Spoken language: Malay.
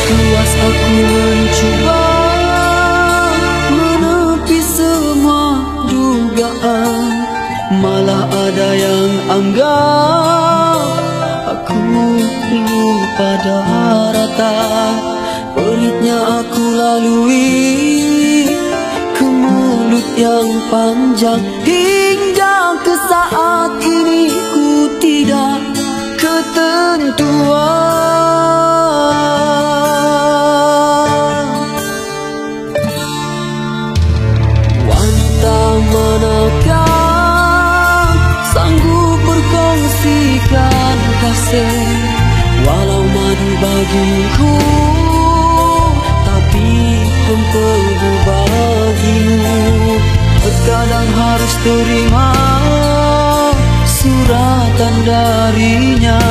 Puas aku mencoba menepi semua dugaan, malah ada yang anggap aku lupa darata. Pelitnya aku lalui ke mulut yang panjang, hingga ke saat ini ku tidak ketentuan. Wanita manakah sanggup berkongsikan kasih, walau madu bagiku tapi empedu bagimu. Terkadang harus terima suratan darinya,